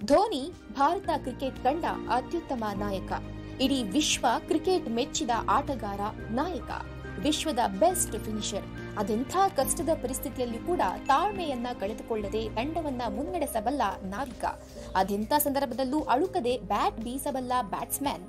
Dhoni Bharat cricket ಕಂಡ ಅತ್ಯುತ್ತಮ ನಾಯಕ, ಇಡೀ ವಿಶ್ವ ಕ್ರಿಕೆಟ್ ಮೆಚ್ಚಿದ ಆಟಗಾರ, ನಾಯಕ, ವಿಶ್ವದ ಬೆಸ್ಟ್ ಫಿನಿಷರ್. ಅದೆಂಥ ಕಷ್ಟದ ಪರಿಸ್ಥಿತಿಯಲ್ಲಿ ಕೂಡ ತಾಳ್ಮೆಯನ್ನ ಕಳೆದುಕೊಳ್ಳದೆ ತಂಡವನ್ನ ಮುನ್ನಡೆಸಬಲ್ಲ ನಾವಿಕ. ಅದೆಂಥ ಸಂದರ್ಭದಲ್ಲೂ ಅಳುಕದೆ ಬ್ಯಾಟ್ ಬೀಸಬಲ್ಲ ಬ್ಯಾಟ್ಸ್ಮನ್.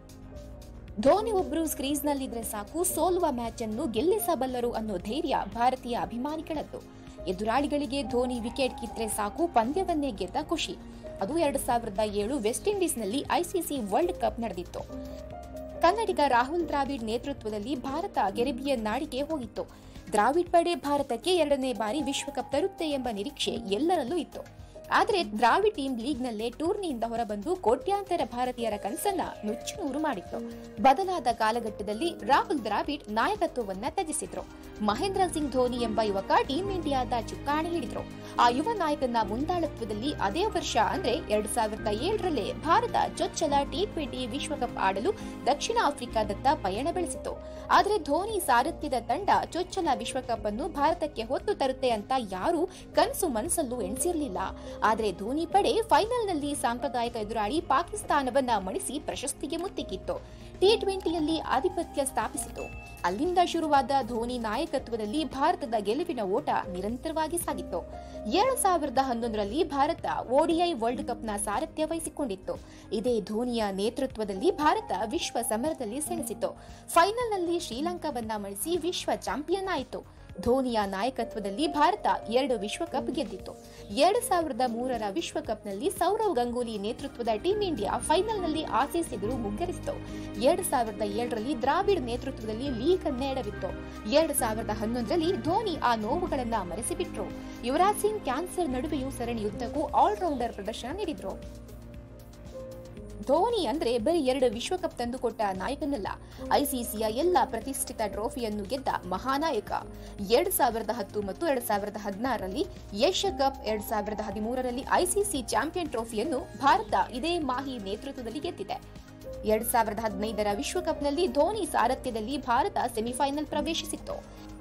ಧೋನಿ ಒಬ್ಬರು ಕ್ರೀಸ್ನಲ್ಲಿದ್ರೆ ಸಾಕು ಸೋಲುವ ಮ್ಯಾಚ್ ಅನ್ನು ಗೆಲ್ಲಿಸಬಲ್ಲರು ಅನ್ನೋ ಧೈರ್ಯ ಭಾರತೀಯ ಅಭಿಮಾನಿಗಳದ್ದು. ಎದುರಾಳಿಗಳಿಗೆ ಧೋನಿ ವಿಕೆಟ್ ಕಿತ್ತರೆ ಸಾಕು ಪಂದ್ಯವನ್ನೇ ಗೆದ್ದ ಖುಷಿ. ಅದು 2007 ವೆಸ್ಟ್ ಇಂಡೀಸ್ನಲ್ಲಿ ಐಸಿಸಿ ವರ್ಲ್ಡ್ ಕಪ್ ನಡೆದಿತ್ತು. ಕನ್ನಡಿಗ ರಾಹುಲ್ ದ್ರಾವಿಡ್ ನೇತೃತ್ವದಲ್ಲಿ ಭಾರತ ಕೆರಿಬಿಯನ್ ನಾಡಿಗೆ ಹೋಗಿತ್ತು. ದ್ರಾವಿಡ್ ಪಡೆ ಭಾರತಕ್ಕೆ 2ನೇ ಬಾರಿ ವಿಶ್ವಕಪ್ ತರುತ್ತೆ ಎಂಬ ನಿರೀಕ್ಷೆ ಎಲ್ಲರಲ್ಲೂ ಇತ್ತು. ಆದರೆ ದ್ರಾವಿಡ್ ಟೀಮ್ ಲೀಗ್ನಲ್ಲೇ ಟೂರ್ನಿಯಿಂದ ಹೊರಬಂದು ಕೋಟ್ಯಾಂತರ ಭಾರತೀಯರ ಕನಸನ್ನ ನುಚ್ಚುನೂರು ಮಾಡಿತ್ತು. ಬದಲಾದ ಕಾಲಘಟ್ಟದಲ್ಲಿ ರಾಹುಲ್ ದ್ರಾವಿಡ್ ನಾಯಕತ್ವವನ್ನ ತ್ಯಜಿಸಿದ್ರು. ಮಹೇಂದ್ರ ಸಿಂಗ್ ಧೋನಿ ಎಂಬ ಯುವಕ ಟೀಂ ಇಂಡಿಯಾದ ಚುಕ್ಕಾಣಿ ಹಿಡಿದ್ರು. ಆ ಯುವ ನಾಯಕನ ಮುಂದಾಳತ್ವದಲ್ಲಿ ಅದೇ ವರ್ಷ ಅಂದ್ರೆ 2007ರಲ್ಲೇ ಭಾರತ ಚೊಚ್ಚಲ T20 ವಿಶ್ವಕಪ್ ಆಡಲು ದಕ್ಷಿಣ ಆಫ್ರಿಕಾದತ್ತ ಪಯಣ ಬೆಳೆಸಿತು. ಆದರೆ ಧೋನಿ ಸಾರಥ್ಯದ ತಂಡ ಚೊಚ್ಚಲ ವಿಶ್ವಕಪ್ ಅನ್ನು ಭಾರತಕ್ಕೆ ಹೊತ್ತು ತರುತ್ತೆ ಅಂತ ಯಾರೂ ಕನಸು ಮನಸ್ಸಲ್ಲೂ ಎಣಿಸಿರಲಿಲ್ಲ. ಆದರೆ ಧೋನಿ ಪಡೆ ಫೈನಲ್ನಲ್ಲಿ ಸಾಂಪ್ರದಾಯಿಕ ಎದುರಾಳಿ ಪಾಕಿಸ್ತಾನವನ್ನ ಮಣಿಸಿ ಪ್ರಶಸ್ತಿಗೆ ಮುತ್ತಿಕ್ಕಿತ್ತು. T20ಯಲ್ಲಿ ಆಧಿಪತ್ಯ ಸ್ಥಾಪಿಸಿತು. ಅಲ್ಲಿಂದ ಶುರುವಾದ ಧೋನಿ ನಾಯಕತ್ವದಲ್ಲಿ ಭಾರತದ ಗೆಲುವಿನ ಓಟ ನಿರಂತರವಾಗಿ ಸಾಗಿತ್ತು. 2011ರಲ್ಲಿ ಭಾರತ ODI ವರ್ಲ್ಡ್ ಕಪ್ನ ಸಾರಥ್ಯ ವಹಿಸಿಕೊಂಡಿತ್ತು. ಇದೇ ಧೋನಿಯ ನೇತೃತ್ವದಲ್ಲಿ ಭಾರತ ವಿಶ್ವ ಸಮರದಲ್ಲಿ ಸೆಣಸಿತು. ಫೈನಲ್ನಲ್ಲಿ ಶ್ರೀಲಂಕಾವನ್ನ ಮಣಿಸಿ ವಿಶ್ವ ಚಾಂಪಿಯನ್ ಆಯಿತು. ಧೋನಿಯ ನಾಯಕತ್ವದಲ್ಲಿ ಭಾರತ 2 ವಿಶ್ವಕಪ್ ಗೆದ್ದಿತ್ತು. 2003ರ ವಿಶ್ವಕಪ್ನಲ್ಲಿ ಸೌರವ್ ಗಂಗೂಲಿ ನೇತೃತ್ವದ ಟೀಂ ಇಂಡಿಯಾ ಫೈನಲ್ನಲ್ಲಿ ಆಸೀಸ್ ಎದುರು ಮುಗ್ಗರಿಸಿತು. 2007ರಲ್ಲಿ ದ್ರಾವಿಡ್ ನೇತೃತ್ವದಲ್ಲಿ ಲೀಗ್ ಅನ್ನೇ ಎಡವಿತ್ತು. 2011ರಲ್ಲಿ ಧೋನಿ ಆ ನೋವುಗಳನ್ನ ಮರೆಸಿಬಿಟ್ರು. ಯುವರಾಜ್ ಸಿಂಗ್ ಕ್ಯಾನ್ಸರ್ ನಡುವೆಯೂ ಸರಣಿಯುದ್ದಕ್ಕೂ ಆಲ್ರೌಂಡರ್ ಪ್ರದರ್ಶನ ನೀಡಿದ್ರು. ಧೋನಿ ಅಂದ್ರೆ ಬರೀ 2 ವಿಶ್ವಕಪ್ ತಂದುಕೊಟ್ಟ ನಾಯಕನಲ್ಲ, ಐಸಿಸಿಯ ಎಲ್ಲ ಪ್ರತಿಷ್ಠಿತ ಟ್ರೋಫಿಯನ್ನು ಗೆದ್ದ ಮಹಾನಾಯಕ. 2010 ಮತ್ತು 2016ರಲ್ಲಿ ಏಷ್ಯಾ ಕಪ್, 2013ರಲ್ಲಿ ಐಸಿಸಿ ಚಾಂಪಿಯನ್ ಟ್ರೋಫಿಯನ್ನು ಭಾರತ ಇದೇ ಮಾಹಿ ನೇತೃತ್ವದಲ್ಲಿ ಗೆದ್ದಿದೆ. 2015ರ ವಿಶ್ವಕಪ್ನಲ್ಲಿ ಧೋನಿ ಸಾರಥ್ಯದಲ್ಲಿ ಭಾರತ ಸೆಮಿಫೈನಲ್ ಪ್ರವೇಶಿಸಿತ್ತು.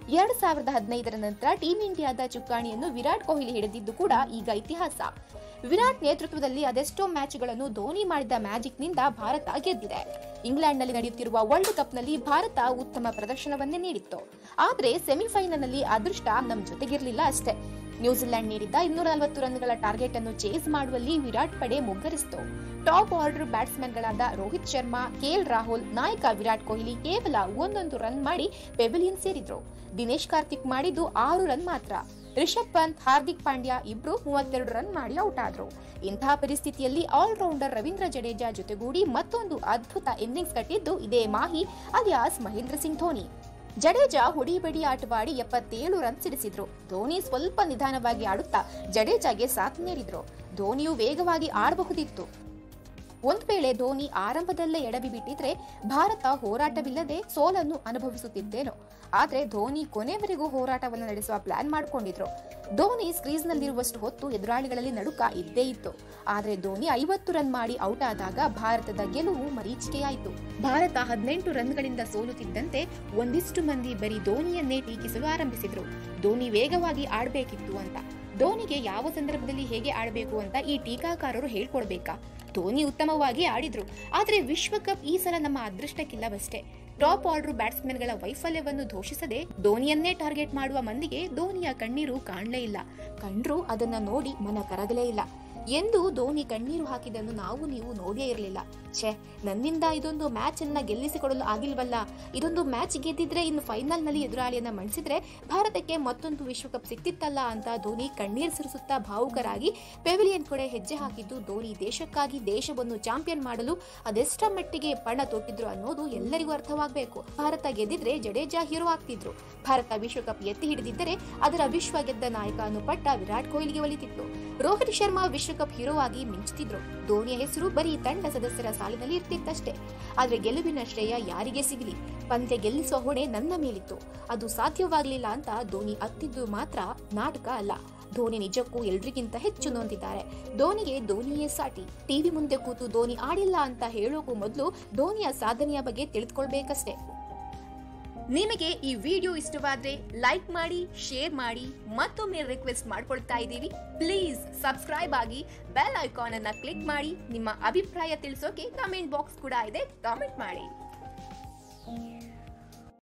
2015ರ ನಂತರ ಟೀಂ ಇಂಡಿಯಾದ ಚುಕ್ಕಾಣಿಯನ್ನು ವಿರಾಟ್ ಕೊಹ್ಲಿ ಹಿಡಿದಿದ್ದು ಕೂಡ ಈಗ ಇತಿಹಾಸ. ವಿರಾಟ್ ನೇತೃತ್ವದಲ್ಲಿ ಅದೆಷ್ಟೋ ಮ್ಯಾಚ್ಗಳನ್ನು ಧೋನಿ ಮಾಡಿದ ಮ್ಯಾಜಿಕ್ನಿಂದ ಭಾರತ ಗೆದ್ದಿದೆ. ಇಂಗ್ಲೆಂಡ್ನಲ್ಲಿ ನಡೆಯುತ್ತಿರುವ ವರ್ಲ್ಡ್ ಕಪ್ನಲ್ಲಿ ಭಾರತ ಉತ್ತಮ ಪ್ರದರ್ಶನವನ್ನೇ ನೀಡಿತ್ತು. ಆದರೆ ಸೆಮಿಫೈನಲ್ನಲ್ಲಿ ಅದೃಷ್ಟ ನಮ್ಮ ಜೊತೆಗಿರಲಿಲ್ಲ ಅಷ್ಟೇ. ನ್ಯೂಜಿಲೆಂಡ್ ನೀಡಿದ್ದ 240 ರನ್ಗಳ ಟಾರ್ಗೆಟ್ ಅನ್ನು ಚೇಸ್ ಮಾಡುವಲ್ಲಿ ವಿರಾಟ್ ಪಡೆ ಮುಗ್ಗರಿಸಿತು. ಟಾಪ್ ಆರ್ಡರ್ ಬ್ಯಾಟ್ಸ್ಮನ್ಗಳಾದ ರೋಹಿತ್ ಶರ್ಮಾ, KL ರಾಹುಲ್, ನಾಯಕ ವಿರಾಟ್ ಕೊಹ್ಲಿ ಕೇವಲ 1 ರನ್ ಮಾಡಿ ಪೆವಿಲಿಯನ್ ಸೇರಿದ್ರು. ದಿನೇಶ್ ಕಾರ್ತಿಕ್ ಮಾಡಿದ್ದು 6 ರನ್ ಮಾತ್ರ. ರಿಷಬ್ ಪಂತ್, ಹಾರ್ದಿಕ್ ಪಾಂಡ್ಯ ಇಬ್ರು 32 ರನ್ ಮಾಡಿ ಔಟ್ ಆದ್ರು. ಇಂತಹ ಪರಿಸ್ಥಿತಿಯಲ್ಲಿ ಆಲ್ರೌಂಡರ್ ರವೀಂದ್ರ ಜಡೇಜಾ ಜೊತೆಗೂಡಿ ಮತ್ತೊಂದು ಅದ್ಭುತ ಇನ್ನಿಂಗ್ಸ್ ಕಟ್ಟಿದ್ದು ಇದೇ ಮಾಹಿ ಅಲಿಯಾಸ್ ಮಹೇಂದ್ರ ಸಿಂಗ್ ಧೋನಿ. ಜಡೇಜಾ ಹುಡಿಬಡಿ ಆಟವಾಡಿ 77 ರನ್ ಸಿಡಿಸಿದ್ರು. ಧೋನಿ ಸ್ವಲ್ಪ ನಿಧಾನವಾಗಿ ಆಡುತ್ತಾ ಜಡೇಜಾಗೆ ಸಾಥ್ ನೀಡಿದ್ರು. ಧೋನಿಯು ವೇಗವಾಗಿ ಆಡಬಹುದಿತ್ತು. ಒಂದ್ ವೇಳೆ ಧೋನಿ ಆರಂಭದಲ್ಲೇ ಎಡವಿ ಬಿಟ್ಟಿದ್ರೆ ಭಾರತ ಹೋರಾಟವಿಲ್ಲದೆ ಸೋಲನ್ನು ಅನುಭವಿಸುತ್ತಿದ್ದೇನೋ. ಆದ್ರೆ ಧೋನಿ ಕೊನೆವರೆಗೂ ಹೋರಾಟವನ್ನು ನಡೆಸುವ ಪ್ಲಾನ್ ಮಾಡಿಕೊಂಡಿದ್ರು. ಧೋನಿ ಕ್ರೀಸ್ನಲ್ಲಿರುವಷ್ಟು ಹೊತ್ತು ಎದುರಾಳಿಗಳಲ್ಲಿ ನಡುಕ ಇದ್ದೇ ಇತ್ತು. ಆದ್ರೆ ಧೋನಿ 50 ರನ್ ಮಾಡಿ ಔಟ್ ಆದಾಗ ಭಾರತದ ಗೆಲುವು ಮರೀಚಿಕೆಯಾಯಿತು. ಭಾರತ 18 ರನ್ಗಳಿಂದ ಸೋಲುತ್ತಿದ್ದಂತೆ ಒಂದಿಷ್ಟು ಮಂದಿ ಬರೀ ಧೋನಿಯನ್ನೇ ಟೀಕಿಸಲು ಆರಂಭಿಸಿದ್ರು. ಧೋನಿ ವೇಗವಾಗಿ ಆಡಬೇಕಿತ್ತು ಅಂತ. ಧೋನಿಗೆ ಯಾವ ಸಂದರ್ಭದಲ್ಲಿ ಹೇಗೆ ಆಡಬೇಕು ಅಂತ ಈ ಟೀಕಾಕಾರರು ಹೇಳ್ಕೊಡ್ಬೇಕಾ? ಧೋನಿ ಉತ್ತಮವಾಗಿ ಆಡಿದ್ರು. ಆದ್ರೆ ವಿಶ್ವಕಪ್ ಈ ಸಲ ನಮ್ಮ ಅದೃಷ್ಟಕ್ಕಿಲ್ಲವಷ್ಟೇ. ಟಾಪ್ ಆರ್ಡರ್ ಬ್ಯಾಟ್ಸ್ಮನ್ಗಳ ವೈಫಲ್ಯವನ್ನು ದೋಷಿಸದೆ ಧೋನಿಯನ್ನೇ ಟಾರ್ಗೆಟ್ ಮಾಡುವ ಮಂದಿಗೆ ಧೋನಿಯ ಕಣ್ಣೀರು ಕಾಣಲೇ ಇಲ್ಲ. ಕಂಡ್ರು ಅದನ್ನ ನೋಡಿ ಮನ ಕರಗಲೇ ಇಲ್ಲ. ಎಂದು ಧೋನಿ ಕಣ್ಣೀರು ಹಾಕಿದ್ದನ್ನು ನಾವು ನೀವು ನೋಡೇ ಇರಲಿಲ್ಲ. ನನ್ನಿಂದ ಇದೊಂದು ಮ್ಯಾಚ್ ಅನ್ನ ಗೆಲ್ಲಿಸಿಕೊಡಲು ಆಗಿಲ್ವಲ್ಲ, ಇದೊಂದು ಮ್ಯಾಚ್ ಗೆದ್ದಿದ್ರೆ ಇನ್ನು ಫೈನಲ್ ನಲ್ಲಿ ಎದುರಾಳಿಯನ್ನ ಮಣಿಸಿದ್ರೆ ಭಾರತಕ್ಕೆ ಮತ್ತೊಂದು ವಿಶ್ವಕಪ್ ಸಿಕ್ತಿತ್ತಲ್ಲ ಅಂತ ಧೋನಿ ಕಣ್ಣೀರು ಸುರಿಸುತ್ತಾ ಭಾವುಕರಾಗಿ ಪೆವಿಲಿಯನ್ ಕಡೆ ಹೆಜ್ಜೆ ಹಾಕಿದ್ದು ಧೋನಿ ದೇಶಕ್ಕಾಗಿ, ದೇಶವನ್ನು ಚಾಂಪಿಯನ್ ಮಾಡಲು ಅದೆಷ್ಟರ ಮಟ್ಟಿಗೆ ಪಣ ತೊಟ್ಟಿದ್ರು ಅನ್ನೋದು ಎಲ್ಲರಿಗೂ ಅರ್ಥವಾಗಬೇಕು. ಭಾರತ ಗೆದ್ದಿದ್ರೆ ಜಡೇಜಾ ಹೀರೋ ಆಗ್ತಿದ್ರು. ಭಾರತ ವಿಶ್ವಕಪ್ ಎತ್ತಿ ಹಿಡಿದಿದ್ದರೆ ಅದರ ವಿಶ್ವ ಗೆದ್ದ ನಾಯಕ ಅನ್ನೋ ಪಟ್ಟ ವಿರಾಟ್ ಕೊಹ್ಲಿಗೆ ಒಲಿತಿತ್ತು. ರೋಹಿತ್ ಶರ್ಮಾ ವಿಶ್ವಕಪ್ ಹೀರೋ ಆಗಿ ಮಿಂಚುತ್ತಿದ್ರು. ಧೋನಿಯ ಹೆಸರು ಬರೀ ತಂಡ ಸದಸ್ಯರ ಸಾಲಿನಲ್ಲಿ ಇರ್ತಿತ್ತಷ್ಟೇ. ಆದ್ರೆ ಗೆಲುವಿನ ಶ್ರೇಯ ಯಾರಿಗೆ ಸಿಗಲಿ, ಪಂದ್ಯ ಗೆಲ್ಲಿಸುವ ಹೊಣೆ ನನ್ನ ಮೇಲಿತ್ತು. ಅದು ಸಾಧ್ಯವಾಗಲಿಲ್ಲ ಅಂತ ಧೋನಿ ಅತ್ತಿದ್ದು ಮಾತ್ರ ನಾಟಕ ಅಲ್ಲ. ಧೋನಿ ನಿಜಕ್ಕೂ ಎಲ್ರಿಗಿಂತ ಹೆಚ್ಚು ನೊಂದಿದ್ದಾರೆ. ಧೋನಿಗೆ ಧೋನಿಯೇ ಸಾಟಿ. ಟಿವಿ ಮುಂದೆ ಕೂತು ಧೋನಿ ಆಡಿಲ್ಲ ಅಂತ ಹೇಳೋಕು ಮೊದಲು ಧೋನಿಯ ಸಾಧನೆಯ ಬಗ್ಗೆ ತಿಳಿದುಕೊಳ್ಬೇಕಷ್ಟೇ. ನಿಮಗೆ ಈ ವಿಡಿಯೋ ಇಷ್ಟವಾದ್ರೆ ಲೈಕ್ ಮಾಡಿ, ಶೇರ್ ಮಾಡಿ, ಮತ್ತೊಮ್ಮೆ ರಿಕ್ವೆಸ್ಟ್ ಮಾಡ್ಕೊಳ್ತಾ ಇದ್ದೀವಿ, ಪ್ಲೀಸ್ ಸಬ್ಸ್ಕ್ರೈಬ್ ಆಗಿ ಬೆಲ್ ಐಕಾನ್ ಅನ್ನ ಕ್ಲಿಕ್ ಮಾಡಿ. ನಿಮ್ಮ ಅಭಿಪ್ರಾಯ ತಿಳಿಸೋಕೆ ಕಮೆಂಟ್ ಬಾಕ್ಸ್ ಕೂಡ ಇದೆ, ಕಾಮೆಂಟ್ ಮಾಡಿ.